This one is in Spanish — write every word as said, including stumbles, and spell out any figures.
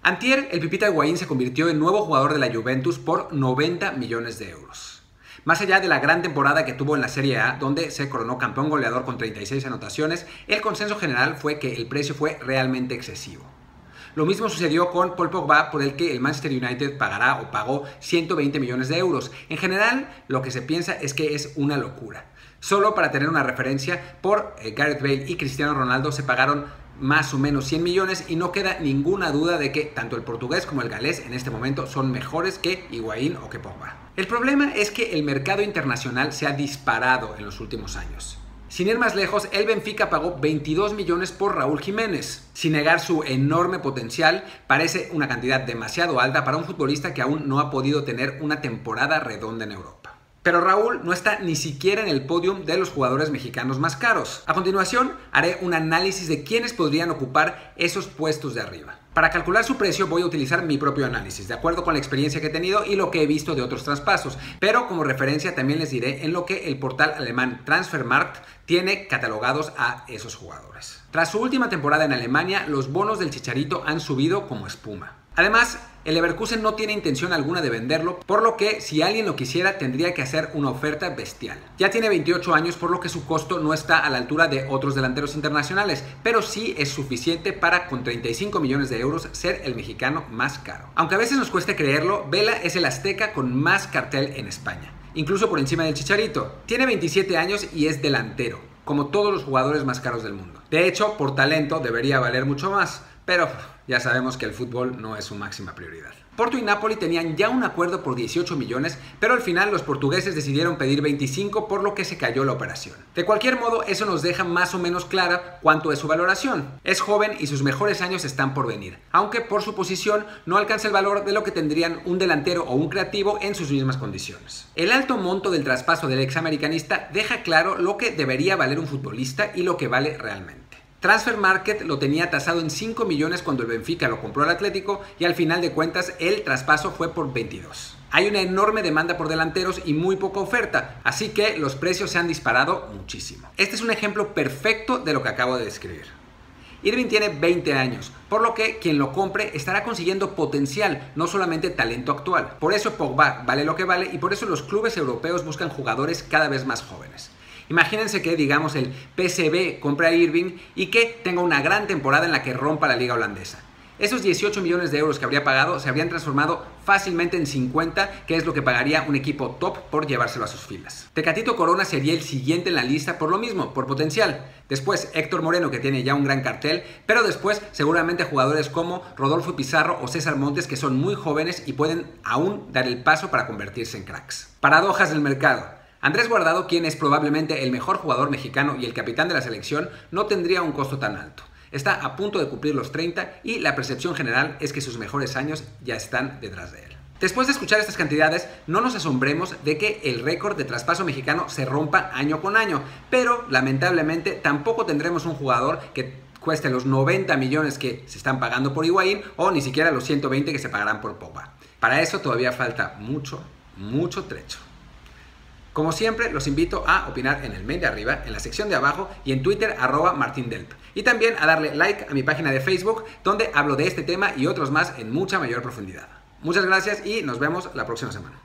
Antier, el Pipita Higuaín se convirtió en nuevo jugador de la Juventus por noventa millones de euros. Más allá de la gran temporada que tuvo en la Serie A, donde se coronó campeón goleador con treinta y seis anotaciones, el consenso general fue que el precio fue realmente excesivo. Lo mismo sucedió con Paul Pogba, por el que el Manchester United pagará o pagó ciento veinte millones de euros. En general, lo que se piensa es que es una locura. Solo para tener una referencia, por eh, Gareth Bale y Cristiano Ronaldo se pagaron más o menos cien millones y no queda ninguna duda de que tanto el portugués como el galés en este momento son mejores que Higuaín o que Pogba. El problema es que el mercado internacional se ha disparado en los últimos años. Sin ir más lejos, el Benfica pagó veintidós millones por Raúl Jiménez. Sin negar su enorme potencial, parece una cantidad demasiado alta para un futbolista que aún no ha podido tener una temporada redonda en Europa. Pero Raúl no está ni siquiera en el podium de los jugadores mexicanos más caros. A continuación, haré un análisis de quiénes podrían ocupar esos puestos de arriba. Para calcular su precio voy a utilizar mi propio análisis, de acuerdo con la experiencia que he tenido y lo que he visto de otros traspasos. Pero como referencia también les diré en lo que el portal alemán Transfermarkt tiene catalogados a esos jugadores. Tras su última temporada en Alemania, los bonos del Chicharito han subido como espuma. Además, el Leverkusen no tiene intención alguna de venderlo, por lo que si alguien lo quisiera tendría que hacer una oferta bestial. Ya tiene veintiocho años, por lo que su costo no está a la altura de otros delanteros internacionales, pero sí es suficiente para, con treinta y cinco millones de euros, ser el mexicano más caro. Aunque a veces nos cueste creerlo, Vela es el azteca con más cartel en España, incluso por encima del Chicharito. Tiene veintisiete años y es delantero, como todos los jugadores más caros del mundo. De hecho, por talento debería valer mucho más, pero ya sabemos que el fútbol no es su máxima prioridad. Porto y Napoli tenían ya un acuerdo por dieciocho millones, pero al final los portugueses decidieron pedir veinticinco, por lo que se cayó la operación. De cualquier modo, eso nos deja más o menos clara cuánto es su valoración. Es joven y sus mejores años están por venir, aunque por su posición no alcanza el valor de lo que tendrían un delantero o un creativo en sus mismas condiciones. El alto monto del traspaso del examericanista deja claro lo que debería valer un futbolista y lo que vale realmente. Transfermarkt lo tenía tasado en cinco millones cuando el Benfica lo compró al Atlético y al final de cuentas el traspaso fue por veintidós. Hay una enorme demanda por delanteros y muy poca oferta, así que los precios se han disparado muchísimo. Este es un ejemplo perfecto de lo que acabo de describir. Irving tiene veinte años, por lo que quien lo compre estará consiguiendo potencial, no solamente talento actual. Por eso Pogba vale lo que vale y por eso los clubes europeos buscan jugadores cada vez más jóvenes. Imagínense que, digamos, el P S V compra a Irving y que tenga una gran temporada en la que rompa la liga holandesa. Esos dieciocho millones de euros que habría pagado se habrían transformado fácilmente en cincuenta, que es lo que pagaría un equipo top por llevárselo a sus filas. Tecatito Corona sería el siguiente en la lista por lo mismo, por potencial. Después Héctor Moreno, que tiene ya un gran cartel, pero después seguramente jugadores como Rodolfo Pizarro o César Montes, que son muy jóvenes y pueden aún dar el paso para convertirse en cracks. Paradojas del mercado. Andrés Guardado, quien es probablemente el mejor jugador mexicano y el capitán de la selección, no tendría un costo tan alto. Está a punto de cumplir los treinta y la percepción general es que sus mejores años ya están detrás de él. Después de escuchar estas cantidades, no nos asombremos de que el récord de traspaso mexicano se rompa año con año, pero lamentablemente tampoco tendremos un jugador que cueste los noventa millones que se están pagando por Higuaín o ni siquiera los ciento veinte que se pagarán por Pogba. Para eso todavía falta mucho, mucho trecho. Como siempre, los invito a opinar en el mail de arriba, en la sección de abajo y en Twitter, arroba martindelp. Y también a darle like a mi página de Facebook, donde hablo de este tema y otros más en mucha mayor profundidad. Muchas gracias y nos vemos la próxima semana.